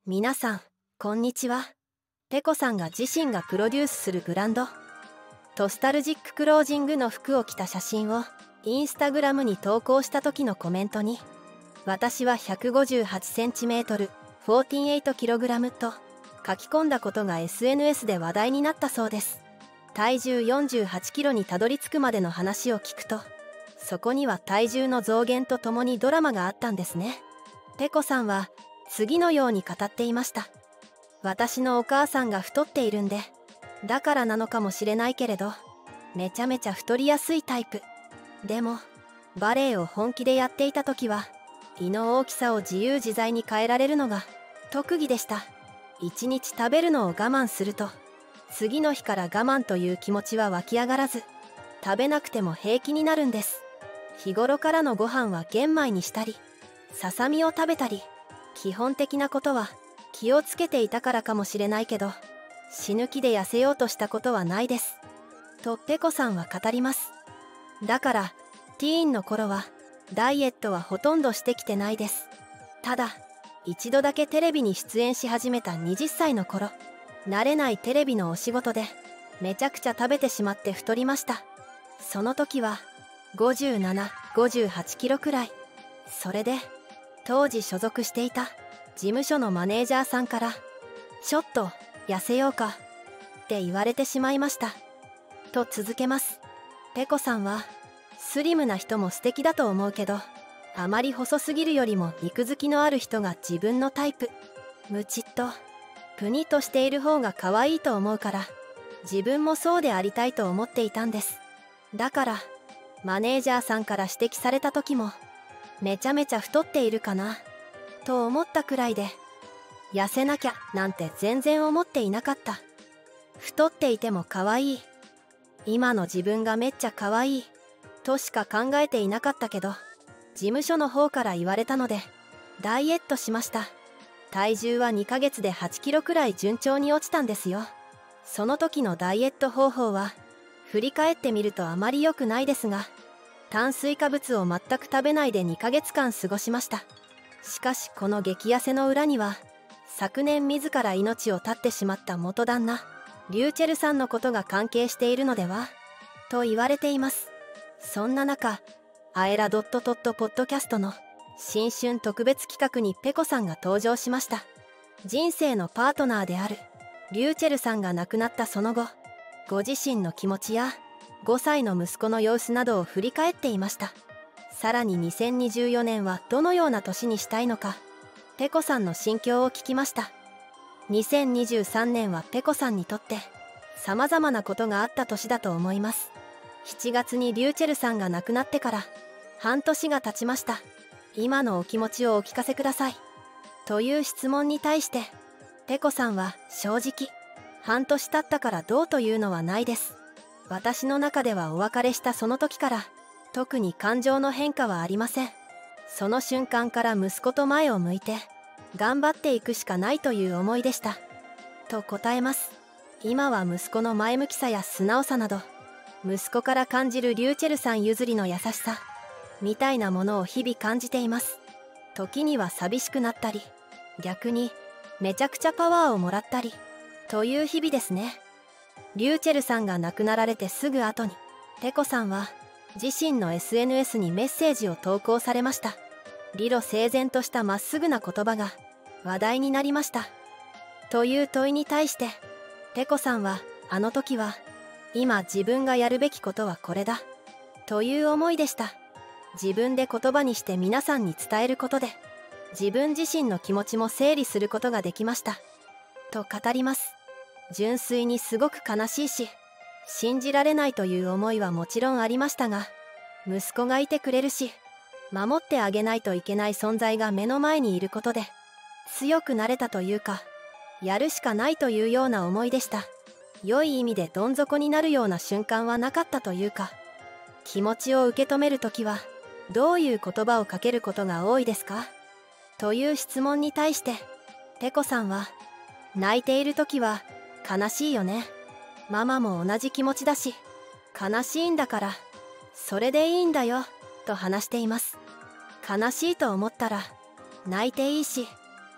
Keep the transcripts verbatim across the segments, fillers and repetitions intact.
皆さんこんにちは。ペコさんが自身がプロデュースするブランドトスタルジッククロージングの服を着た写真をインスタグラムに投稿した時のコメントに、私は ひゃくごじゅうはちセンチメートル よんじゅうはちキログラム と書き込んだことが エスエヌエス で話題になったそうです。体重よんじゅうはちキロにたどり着くまでの話を聞くと、そこには体重の増減とともにドラマがあったんですね。ペコさんは次のように語っていました。私のお母さんが太っているんで、だからなのかもしれないけれど、めちゃめちゃ太りやすいタイプ。でもバレエを本気でやっていた時は胃の大きさを自由自在に変えられるのが特技でした。一日食べるのを我慢すると、次の日から我慢という気持ちは湧き上がらず、食べなくても平気になるんです。日頃からのご飯は玄米にしたり、ささみを食べたり、基本的なことは気をつけていたからかもしれないけど、死ぬ気で痩せようとしたことはないですとペコさんは語ります。だからティーンの頃はダイエットはほとんどしてきてないです。ただ一度だけテレビに出演し始めたはたちの頃、慣れないテレビのお仕事でめちゃくちゃ食べてしまって太りました。その時はごじゅうなな、ごじゅうはちキロくらい。それで当時所属していた事務所のマネージャーさんから「ちょっと痩せようか」って言われてしまいましたと続けます。ペコさんはスリムな人も素敵だと思うけど、あまり細すぎるよりも肉付きのある人が自分のタイプ。ムチっとプニッとしている方が可愛いと思うから、自分もそうでありたいと思っていたんです。だからマネージャーさんから指摘された時も、めちゃめちゃ太っているかなと思ったくらいで、痩せなきゃなんて全然思っていなかった。太っていても可愛い、今の自分がめっちゃ可愛いとしか考えていなかったけど、事務所の方から言われたのでダイエットしました。体重はにかげつではちキロくらい順調に落ちたんですよ。その時のダイエット方法は振り返ってみるとあまり良くないですが、炭水化物を全く食べないでにかげつかん過ごしました。しかしこの激痩せの裏には、昨年自ら命を絶ってしまった元旦那リューチェルさんのことが関係しているのではと言われています。そんな中、アエラドットトットポッドキャストの新春特別企画にペコさんが登場しました。人生のパートナーであるリューチェルさんが亡くなったその後、ご自身の気持ちやごさいの息子の様子などを振り返っていました。さらににせんにじゅうよねんはどのような年にしたいのか、ペコさんの心境を聞きました。にせんにじゅうさんねんはペコさんにとってさまざまなことがあった年だと思います。しちがつにリューチェルさんが亡くなってから半年が経ちました。今のお気持ちをお聞かせくださいという質問に対して、ペコさんは正直、半年経ったからどうというのはないです。私の中ではお別れしたその時から特に感情の変化はありません。その瞬間から息子と前を向いて頑張っていくしかないという思いでしたと答えます。今は息子の前向きさや素直さなど、息子から感じるリューチェルさん譲りの優しさみたいなものを日々感じています。時には寂しくなったり、逆にめちゃくちゃパワーをもらったりという日々ですね。リューチェルさんが亡くなられてすぐ後に、ペコさんは自身の エスエヌエス にメッセージを投稿されました。理路整然としたまっすぐな言葉が話題になりました。という問いに対して、ペコさんはあの時は今自分がやるべきことはこれだという思いでした。自分で言葉にして皆さんに伝えることで、自分自身の気持ちも整理することができましたと語ります。純粋にすごく悲しいし、信じられないという思いはもちろんありましたが、息子がいてくれるし、守ってあげないといけない存在が目の前にいることで強くなれたというか、やるしかないというような思いでした。良い意味でどん底になるような瞬間はなかったというか、気持ちを受け止めるときはどういう言葉をかけることが多いですかという質問に対して、ペコさんは泣いているときは悲しいよね、ママも同じ気持ちだし悲しいんだからそれでいいんだよと話しています。悲しいと思ったら泣いていいし、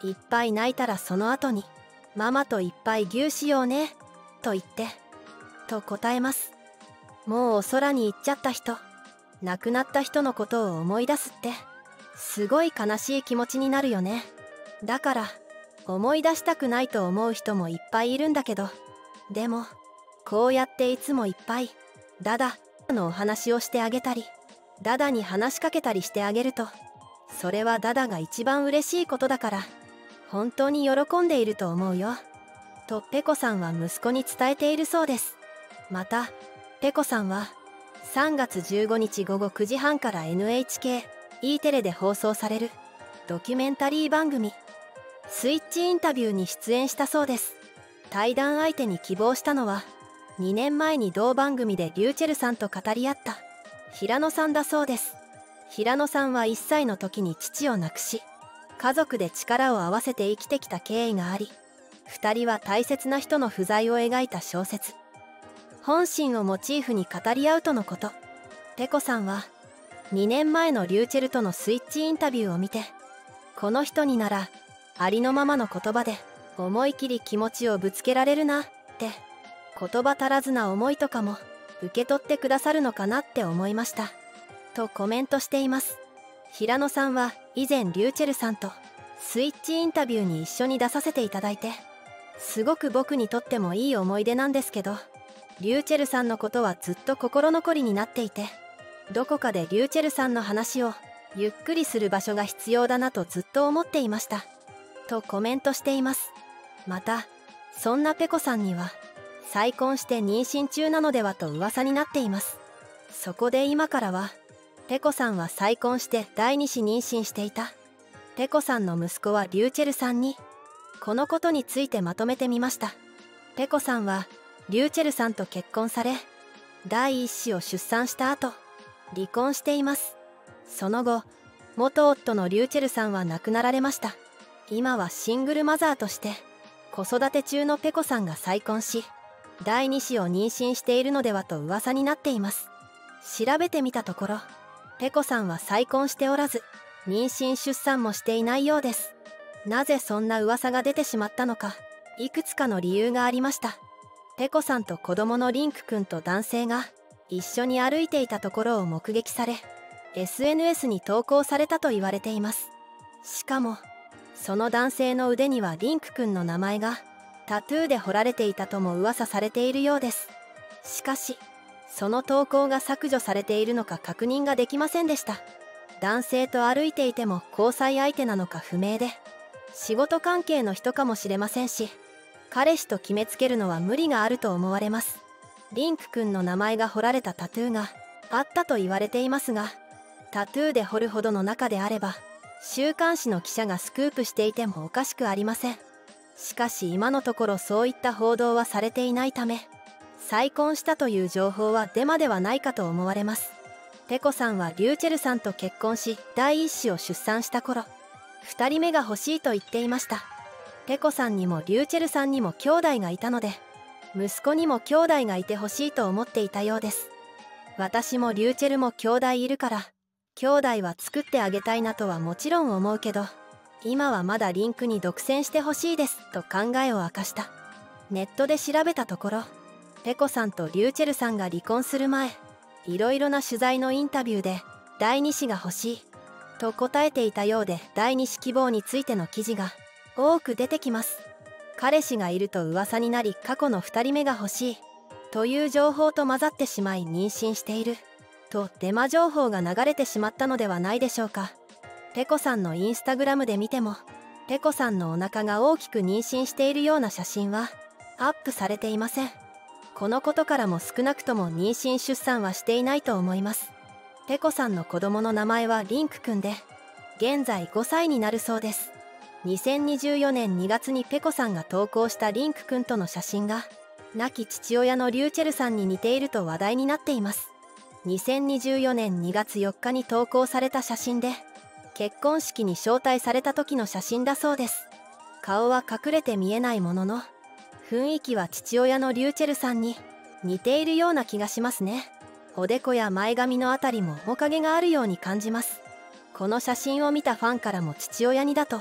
いっぱい泣いたらその後にママといっぱいギューしようねと言ってと答えます。もうお空に行っちゃった人、亡くなった人のことを思い出すってすごい悲しい気持ちになるよね。だから思い出したくないと思う人もいっぱいいるんだけど、でもこうやっていつもいっぱいダダのお話をしてあげたりダダに話しかけたりしてあげると、それはダダが一番嬉しいことだから本当に喜んでいると思うよとペコさんは息子に伝えているそうです。またペコさんはさんがつじゅうごにちごごくじはんから エヌエイチケー E テレで放送されるドキュメンタリー番組スイッチインタビューに出演したそうです。対談相手に希望したのはにねんまえに同番組でリューチェルさんと語り合った平野さんだそうです。平野さんはいっさいの時に父を亡くし、家族で力を合わせて生きてきた経緯があり、ふたりは大切な人の不在を描いた小説本心をモチーフに語り合うとのこと。ペコさんはにねんまえのリューチェルとのスイッチインタビューを見て、この人にならありのままの言葉で思い切り気持ちをぶつけられるなって、言葉足らずな思いとかも受け取ってくださるのかなって思いましたとコメントしています。平野さんは以前リューチェルさんとスイッチインタビューに一緒に出させていただいて、すごく僕にとってもいい思い出なんですけど、リューチェルさんのことはずっと心残りになっていて、どこかでリューチェルさんの話をゆっくりする場所が必要だなとずっと思っていましたとコメントしています。またそんなペコさんには再婚して妊娠中なのではと噂になっています。そこで今からはペコさんは再婚して第二子妊娠していたペコさんの息子はリューチェルさんにこのことについてまとめてみました。ペコさんはリューチェルさんと結婚され、第一子を出産した後離婚しています。その後元夫のリューチェルさんは亡くなられました。今はシングルマザーとして子育て中のペコさんが再婚し、第二子を妊娠しているのではと噂になっています。調べてみたところ、ペコさんは再婚しておらず妊娠出産もしていないようです。なぜそんな噂が出てしまったのか、いくつかの理由がありました。ペコさんと子供のリンク君と男性が一緒に歩いていたところを目撃され、 エスエヌエス に投稿されたと言われています。しかもその男性の腕にはリンク君の名前がタトゥーで彫られていたとも噂されているようです。しかしその投稿が削除されているのか確認ができませんでした。男性と歩いていても交際相手なのか不明で、仕事関係の人かもしれませんし、彼氏と決めつけるのは無理があると思われます。リンク君の名前が彫られたタトゥーがあったと言われていますが、タトゥーで彫るほどの仲であれば週刊誌の記者がスクープしていてもおかしくありません。しかし今のところそういった報道はされていないため、再婚したという情報はデマではないかと思われます。ペコさんはリューチェルさんと結婚し第一子を出産した頃、ふたりめが欲しいと言っていました。ペコさんにもリューチェルさんにも兄弟がいたので、息子にも兄弟がいてほしいと思っていたようです。私もリューチェルも兄弟いるから兄弟は作ってあげたいなとはもちろん思うけど、今はまだリンクに独占してほしいですと考えを明かした。ネットで調べたところ、ペコさんとリューチェルさんが離婚する前、いろいろな取材のインタビューで第二子が欲しいと答えていたようで、第二子希望についての記事が多く出てきます。彼氏がいると噂になり、過去のふたりめが欲しいという情報と混ざってしまい妊娠しているとデマ情報が流れてしまったのではないでしょうか。ペコさんのインスタグラムで見ても、ペコさんのお腹が大きく妊娠しているような写真はアップされていません。このことからも少なくとも妊娠出産はしていないと思います。ペコさんの子供の名前はリンクくんで、現在ごさいになるそうです。にせんにじゅうよねんにがつにペコさんが投稿したリンクくんとの写真が亡き父親のリューチェルさんに似ていると話題になっています。にせんにじゅうよねんにがつよっかに投稿された写真で、結婚式に招待された時の写真だそうです。顔は隠れて見えないものの、雰囲気は父親のリューチェルさんに似ているような気がしますね。おでこや前髪のあたりも面影があるように感じます。この写真を見たファンからも父親にだと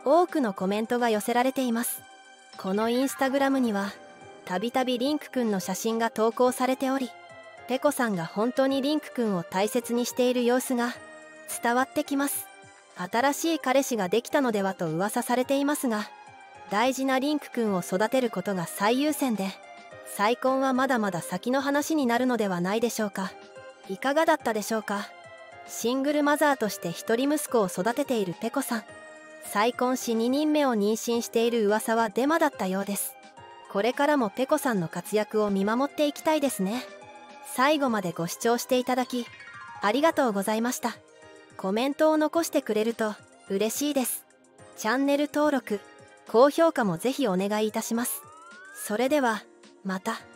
多くのコメントが寄せられています。このインスタグラムにはたびたびリンクくんの写真が投稿されており、ペコさんが本当にリンクくんを大切にしている様子が伝わってきます。新しい彼氏ができたのではと噂されていますが、大事なリンクくんを育てることが最優先で、再婚はまだまだ先の話になるのではないでしょうか。いかがだったでしょうか。シングルマザーとして一人息子を育てているペコさん、再婚しににんめを妊娠している噂はデマだったようです。これからもペコさんの活躍を見守っていきたいですね。最後までご視聴していただきありがとうございました。コメントを残してくれると嬉しいです。チャンネル登録、高評価もぜひお願いいたします。それではまた。